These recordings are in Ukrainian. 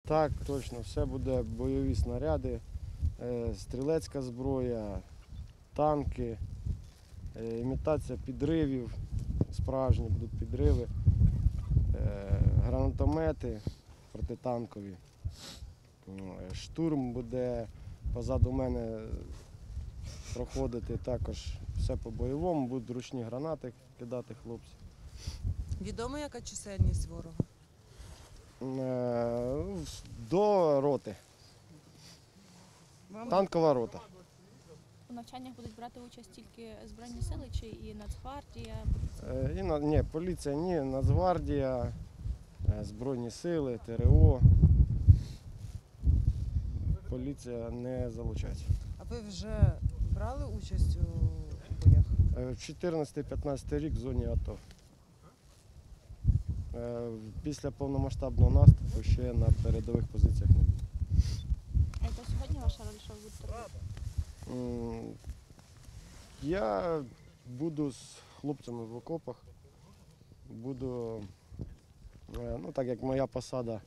Так, точно, все буде бойові снаряди, стрілецька зброя, танки, імітація підривів, справжні будуть підриви, гранатомети протитанкові. Штурм буде позаду мене проходити також все по-бойовому, будуть ручні гранати кидати хлопці. Відомо, яка чисельність ворога? До роти. Танкова рота. У навчаннях будуть брати участь тільки Збройні сили чи і Нацгвардія? Ні, поліція ні, Нацгвардія, Збройні сили, ТРО. Поліція не залучається. А ви вже брали участь у боях? 14-15 рік в зоні АТО. Після повномасштабного наступу ще на передових позиціях не був. А яка сьогодні ваша роль, що ви будете робити? Я буду з хлопцями в окопах, буду, ну так як моя посада,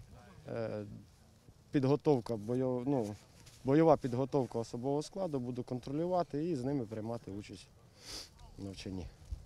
підготовка, бойова підготовка особового складу, буду контролювати і з ними приймати участь в навчанні.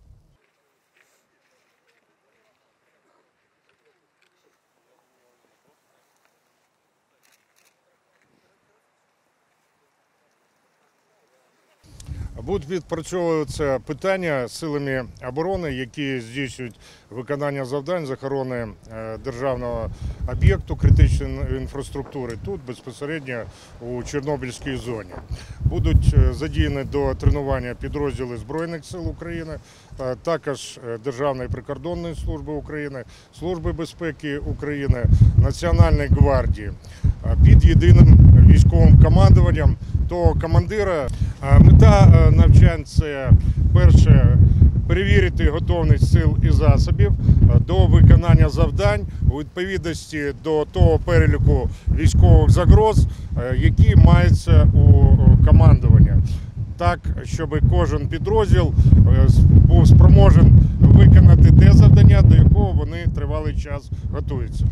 Будуть відпрацьовуватися питання силами оборони, які здійснюють виконання завдань з охорони державного об'єкту критичної інфраструктури тут безпосередньо у Чорнобильській зоні. Будуть задіяні до тренування підрозділи Збройних сил України, також Державної прикордонної служби України, Служби безпеки України, Національної гвардії під єдиним військовим командуванням того командира. Мета навчань – це перше – перевірити готовність сил і засобів до виконання завдань у відповідності до того переліку військових загроз, які маються у командуванні. Так, щоб кожен підрозділ був спроможен виконати те завдання, до якого вони тривалий час готуються.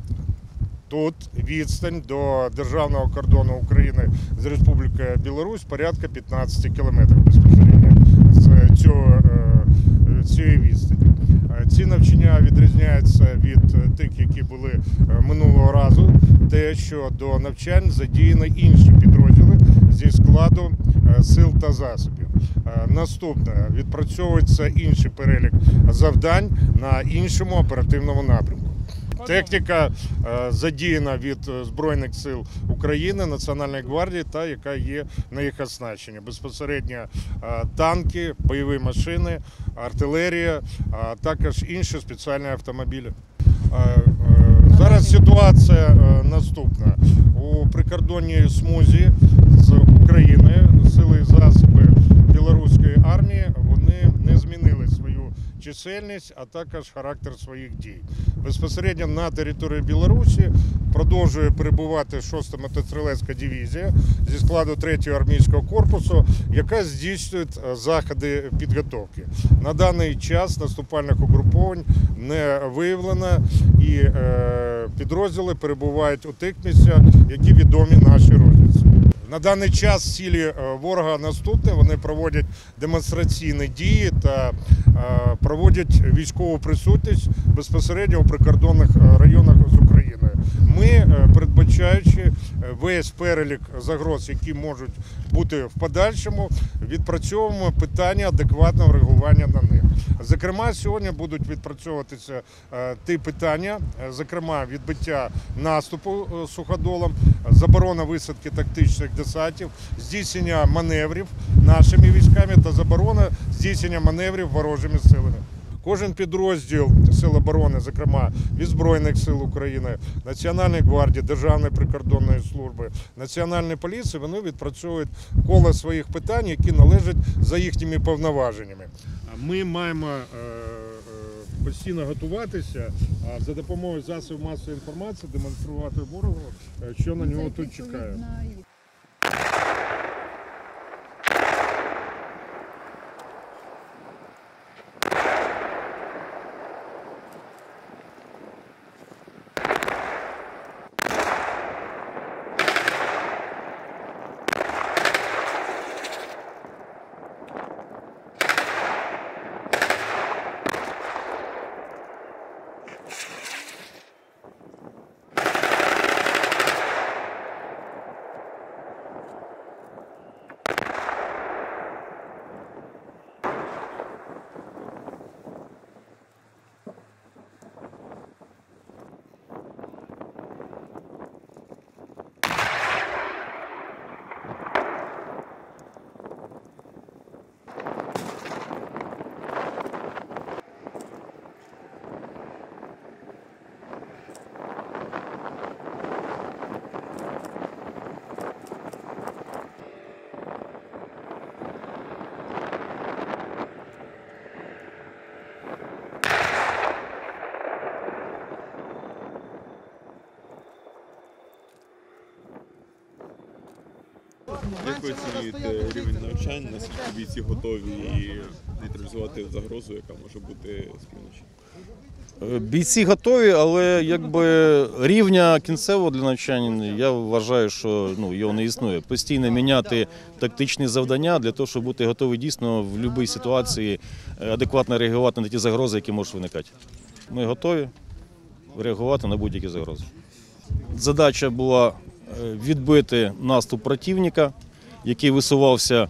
Тут відстань до державного кордону України з Республікою Білорусь порядка 15 кілометрів безпосередньо з цієї відстані. Ці навчання відрізняються від тих, які були минулого разу, те, що до навчань задіяні інші підрозділи зі складу сил та засобів. Наступне, відпрацьовується інший перелік завдань на іншому оперативному напрямку. Техніка задіяна від Збройних сил України, Національної гвардії та яка є на їх оснащенні. Безпосередньо танки, бойові машини, артилерія, а також інші спеціальні автомобілі. Зараз ситуація наступна. У прикордонній смузі з Україною сили і засоби білоруської армії вони не змінили свою чисельність, а також характер своїх дій. Безпосередньо на території Білорусі продовжує перебувати 6-та мотострілецька дивізія зі складу 3-го армійського корпусу, яка здійснює заходи підготовки. На даний час наступальних угруповань не виявлено і підрозділи перебувають у тих місцях, які відомі нашій розвідці. На даний час цілі ворога наступне, вони проводять демонстраційні дії та проводять військову присутність безпосередньо у прикордонних районах з Україною. Ми, передбачаючи весь перелік загроз, які можуть бути в подальшому, відпрацьовуємо питання адекватного реагування на них. Зокрема, сьогодні будуть відпрацьовуватися ті питання, зокрема відбиття наступу суходолом, заборона висадки тактичних десантів, здійснення маневрів нашими військами та заборона здійснення маневрів ворожими силами. Кожен підрозділ Сил оборони, зокрема від Збройних сил України, Національної гвардії, Державної прикордонної служби, Національної поліції, вони відпрацьовують коло своїх питань, які належать за їхніми повноваженнями. Ми маємо постійно готуватися, а за допомогою засобів масової інформації демонструвати ворогу, що на нього тут чекає. Як ви оцінюєте рівень навчань, наскільки бійці готові нейтралізувати загрозу, яка може бути з півночі? Бійці готові, але рівня кінцевого для навчання, я вважаю, що його не існує. Постійно міняти тактичні завдання для того, щоб бути готові дійсно в будь-якій ситуації адекватно реагувати на ті загрози, які можуть виникати. Ми готові реагувати на будь-які загрози. Задача була відбити наступ противника, який висувався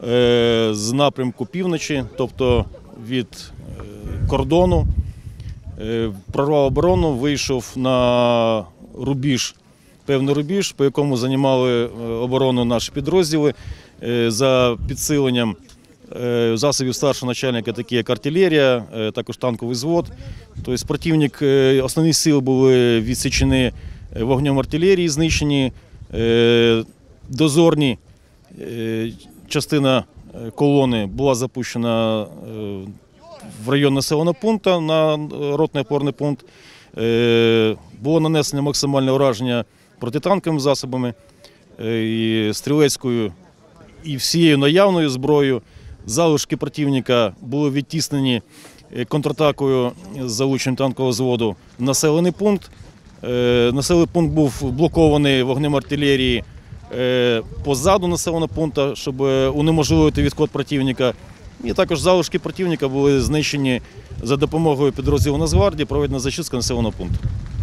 з напрямку півночі, тобто від кордону. Прорвав оборону, вийшов на рубіж, певний рубіж, по якому займали оборону наші підрозділи за підсиленням засобів старшого начальника, такі як артилерія, також танковий взвод. Тобто противник, основні сили були відсічені вогнем артилерії, знищені, дозорні частина колони була запущена в район населеного пункту на ротний опорний пункт. Було нанесено максимальне ураження протитанковими засобами, і стрілецькою, і всією наявною зброєю. Залишки противника були відтіснені контратакою з залученням танкового взводу в населений пункт. Населений пункт був блокований вогнем артилерії позаду населеного пункту, щоб унеможливити відход противника. І також залишки противника були знищені за допомогою підрозділу Нацгвардії, проведена зачистка населеного пункту.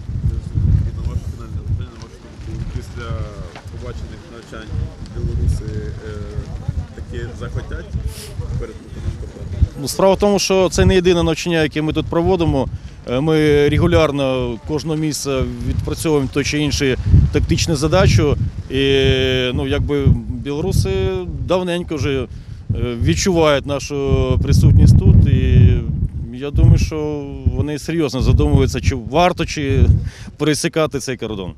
І на ваше фінальне запитання, на вашу думку, після побачених навчань білоруси таки захотять перетнути наш кордон? Справа в тому, що це не єдине навчання, яке ми тут проводимо. Ми регулярно кожного місяця відпрацьовуємо той чи інший тактичну задачу. І білоруси давненько вже відчувають нашу присутність тут. І я думаю, що вони серйозно задумуються, чи варто пересікати цей кордон.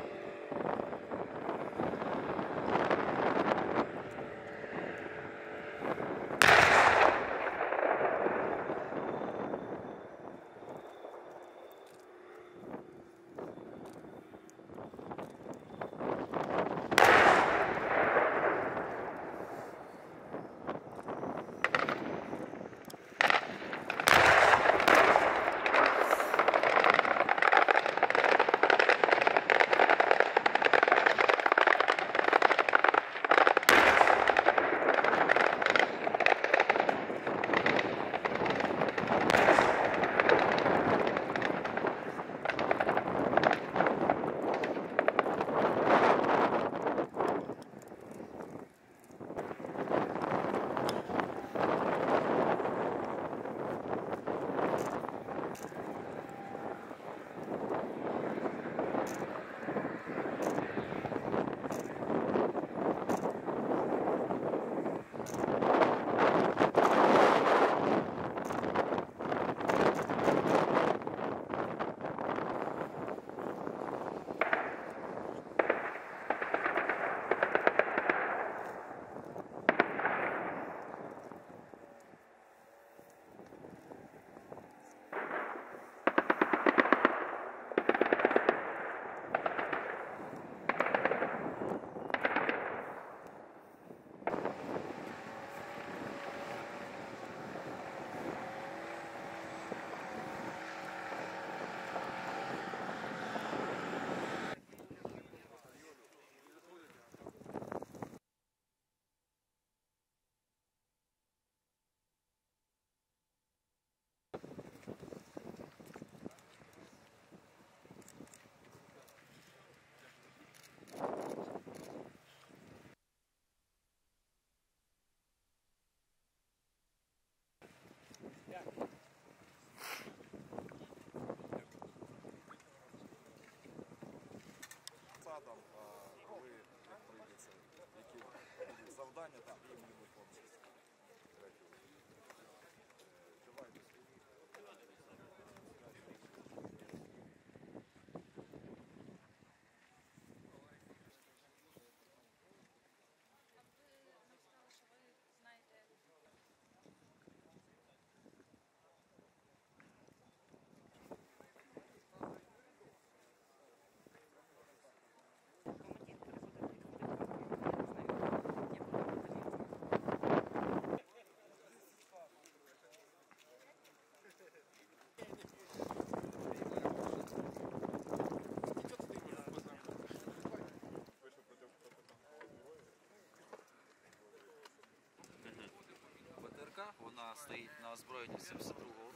завдання там і ми виконуємо. стоїть на озброєнні 72-го